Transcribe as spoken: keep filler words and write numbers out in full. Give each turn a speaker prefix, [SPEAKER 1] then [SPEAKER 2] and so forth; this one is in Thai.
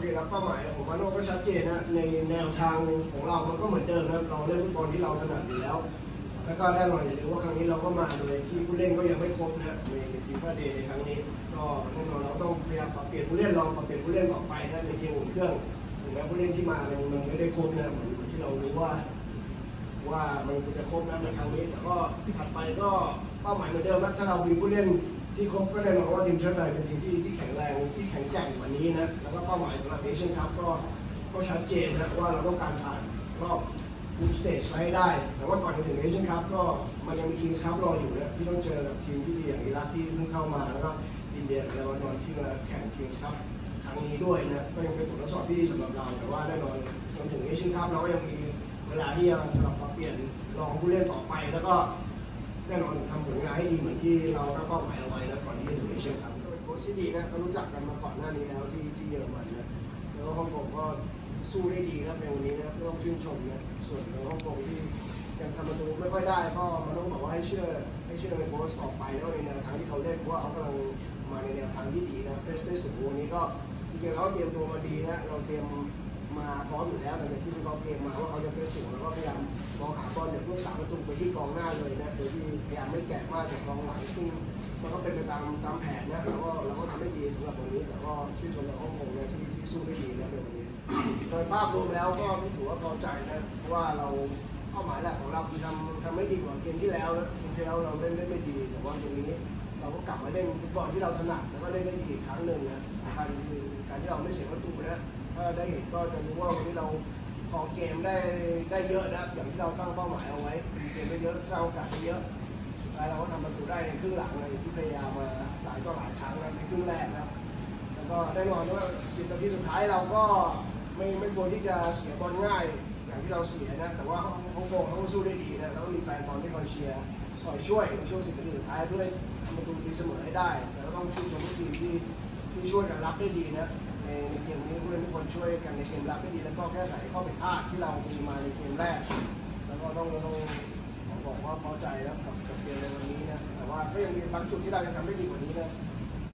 [SPEAKER 1] เคครับเป้าหมายของมาโน่ก็ชัดเจนนะในแนวทางของเรามันก็เหมือนเดิมนะเราเล่นฟุตบอลที่เราถนัดอยู่แล้วแล้วก็ได้หน่อยอย่าลืมว่าครั้งนี้เราก็มาโดยที่ผู้เล่นก็ยังไม่ครบนะในฟีฟ่าเดย์ในครั้งนี้ก็แน่นอนเราต้องพยายามปรับเปลี่ยนผู้เล่นลองปรับเปลี่ยนผู้เล่นออกไปนะในเกมอุ่นเครื่องถึงแม้ผู้เล่นที่มามันไม่ได้ครบนะเหมือนที่เรารู้ว่าว่ามันจะครบนะในครั้งนี้แต่ก็ถัดไปก็เป้าหมายเหมือนเดิมนะถ้าเรามีผู้เล่นที่ครบก็แน่นอนว่าทีมชาติไทยเป็นทีมที่ที่แข็งแรงที่แข็งแกร่งกว่านี้นะแล้วก็เป้าหมายสำหรับเอเชียนคัพก็ก็ชัดเจนนะว่าเราต้องการผ่านรอบคูสเตจไปให้ได้แต่ว่าก่อนจะถึงเอเชียนคัพก็มันยังมีคิงส์คัพรออยู่นะที่ต้องเจอกับทีมที่ดีอย่างอิรักที่เพิ่งเข้ามาแล้วก็อินเดียและเลบานอนที่มาแข่งคิงส์คัพครั้งนี้ด้วยนะก็ยังเป็นบททดสอบที่ดีสำหรับเราแต่ว่าแน่นอนจนถึงเอเชียนคัพเราก็ยังมีเวลาที่จะสลับปรับเปลี่ยนลองผู้เล่นต่อไปแล้วก็แน่นอนทำผลงานให้ดีเหมือนที่เราตั้งเป้าหมายเอาไว้นะก่อนที่จะถึงเอเชียนคัพโค้ชที่ดีนะเขารู้จักกันมาก่อนหน้านี้แล้วที่ที่เยอรมันนะแล้วฮ่องกงก็สู้ได้ดีนะในวันนี้นะต้องชื่นชมนะส่วนของฮ่องกงที่ยังทำประตูไม่ค่อยได้ก็มันต้องบอกว่าให้เชื่อให้เชื่อในโค้ชออกไปแล้วในแนวทางที่เขาเล่นเพราะว่าเขากำลังมาในแนวทางที่ดีนะเฟสได้สูงวันนี้ก็จริงๆเขาเตรียมตัวมาดีนะเราเตรียมมาพร้อมอยู่แล้วแต่ที่เขาเกมมาว่าเขาจะเฟสสูงแล้วก็พยายามมองหาบอลอย่างลูกสามประตูไปที่กองหน้าเลยนะโดยที่พยายามไม่แกะมากจากกองหลังซึ่งมันก็เป็นไปตามตามแผนนะแล้วก็เราก็ทำได้ดีสำหรับวันนี้แต่ก็ชื่นชมในฮ่องกงนะที่ที่สู้ได้ดีนะในวันนี้โดยภาพรวมแล้วก็ถือว่าพอใจนะเพราะว่าเราเป้าหมายแรกของเราคือทำทำไม่ดีกว่าเกมที่แล้วนะเกมที่แล้วเราเล่นได้ไม่ดีแต่ว่าตรงนี้เราก็กลับมาเล่นฟุตบอลที่เราถนัดแล้วก็เล่นได้ดีอีกครั้งหนึ่งนะการคือการที่เราไม่เสียประตูนะถ้าได้เห็นก็จะรู้ว่าวันนี้เราครองเกมได้ได้เยอะนะอย่างที่เราตั้งเป้าหมายเอาไว้เกมได้เยอะสร้างโอกาสได้เยอะสุดท้ายเราก็ทำประตูได้ในครึ่งหลังเลยที่พยายามมาหลายก็หลายครั้งในครึ่งแรกนะแล้วก็แน่นอนว่าสิบนาทีสุดท้ายเราก็ไม่ไม่ควรที่จะเสียบอลง่ายอย่างที่เราเสียนะแต่ว่าฮ่องกงเขาสู้ได้ดีนะแล้วมีแฟนบอลที่คอยเชียร์คอยช่วยในช่วงสิบนาทีสุดท้ายเพื่อทำประตูตีเสมอให้ได้แต่ก็ต้องชื่นชมทุกทีมที่ที่ช่วยกันรับได้ดีนะในในเกมนี้ผู้เล่นทุกคนช่วยกันในเกมรับได้ดีแล้วก็แก้ไขข้อผิดพลาดที่เรามีมาในเกมแรกแล้วก็ต้องต้องขอบอกว่าพอใจนะกับกับเกมในวันนี้นะแต่ว่าก็ยังมีบางจุดที่เรายังทำได้ดีกว่านี้นะ